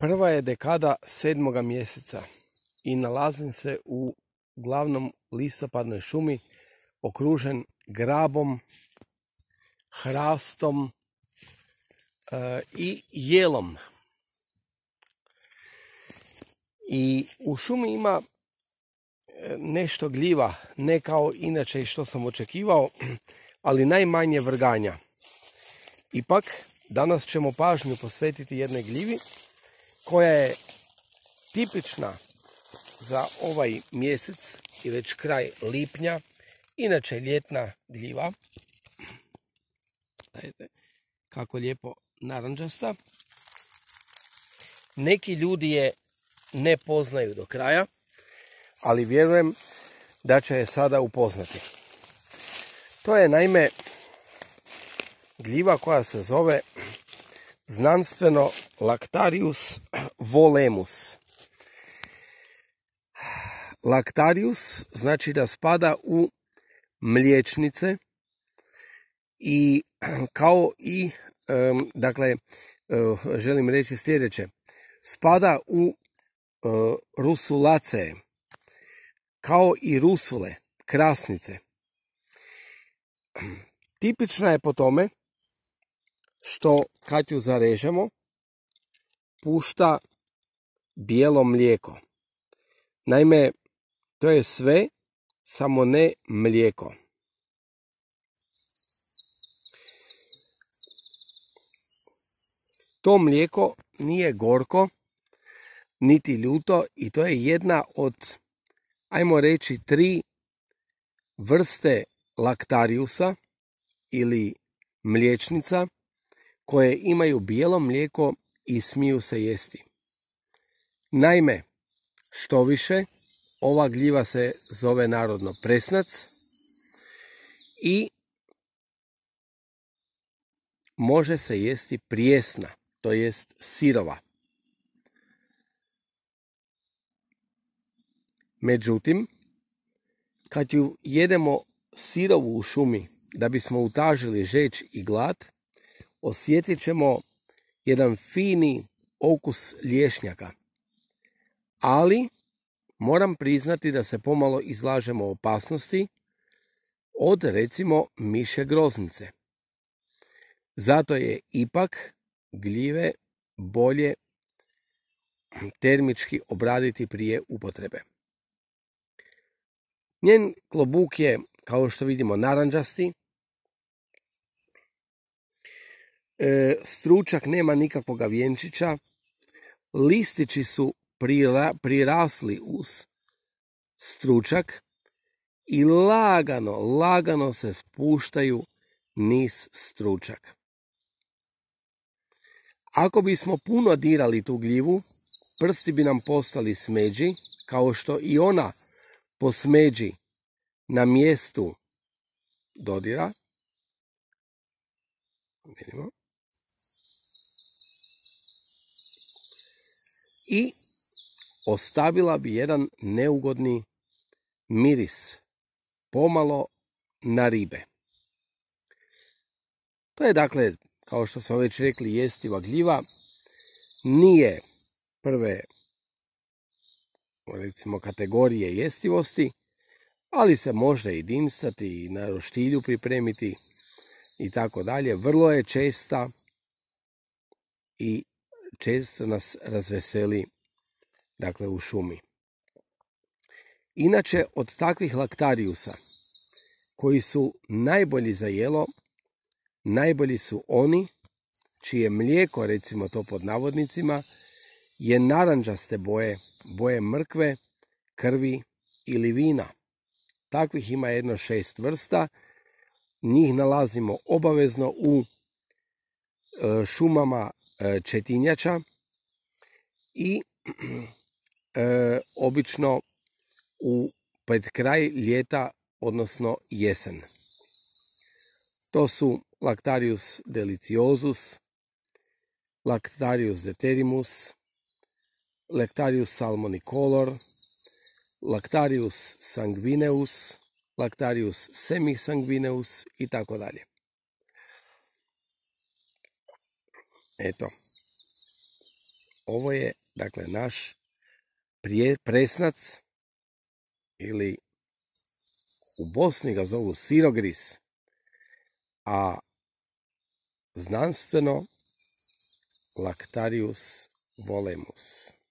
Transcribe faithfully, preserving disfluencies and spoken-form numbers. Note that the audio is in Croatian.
Prva je dekada sedmoga mjeseca i nalazim se u glavnom listopadnoj šumi okružen grabom, hrastom e, i jelom. I u šumi ima nešto gljiva, ne kao inače i što sam očekivao, ali najmanje vrganja. Ipak, danas ćemo pažnju posvetiti jednoj gljivi koja je tipična za ovaj mjesec i već kraj lipnja, inače ljetna gljiva. Dajte, kako lijepo narančasta. Neki ljudi je ne poznaju do kraja, ali vjerujem da će je sada upoznati. To je naime gljiva koja se zove znanstveno Lactarius volemus. Lactarius znači da spada u mliječnice i kao i, dakle, želim reći sljedeće, spada u rusulace, kao i rusule, krasnice. Tipična je po tome što kad ju zarežemo, pušta bijelo mlijeko. Naime, to je sve, samo ne mlijeko. To mlijeko nije gorko, niti ljuto i to je jedna od, ajmo reći, tri vrste laktariusa ili mliječnica koje imaju bijelo mlijeko i smiju se jesti. Naime, što više, ova gljiva se zove narodno presnac i može se jesti prijesna, to jest sirova. Međutim, kad ju jedemo sirovu u šumi da bismo utažili žeđ i glad, osjetit ćemo jedan fini okus lješnjaka. Ali moram priznati da se pomalo izlažemo opasnosti od, recimo, mišje groznice. Zato je ipak gljive bolje termički obraditi prije upotrebe. Njen klobuk je, kao što vidimo, narančasti. E, stručak nema nikakvog vjenčića. Listići su prira, prirasli uz stručak i lagano, lagano se spuštaju niz stručak. Ako bismo puno dirali tu gljivu, prsti bi nam postali smeđi, kao što i ona po smeđi na mjestu dodira. Vidimo. I ostavila bi jedan neugodni miris, pomalo na ribe. To je, dakle, kao što smo već rekli, jestiva gljiva. Nije prve, recimo, kategorije jestivosti, ali se može i dimstati i na roštilju pripremiti i tako dalje. Vrlo je česta i često nas razveseli, dakle, u šumi. Inače, od takvih laktariusa koji su najbolji za jelo, najbolji su oni čije mlijeko, recimo to pod navodnicima, je narančaste boje, boje mrkve, krvi ili vina. Takvih ima jedno šest vrsta. Njih nalazimo obavezno u šumama četinjača i e, obično u pred kraj ljeta, odnosno jesen. To su Lactarius deliciosus, Lactarius deterimus, Lactarius salmonicolor, Lactarius sanguineus, Lactarius semisanguineus i tako dalje. Eto. ovo je, dakle, naš prije, presnac, ili u Bosni ga zovu sirogris, a znanstveno Lactarius volemus.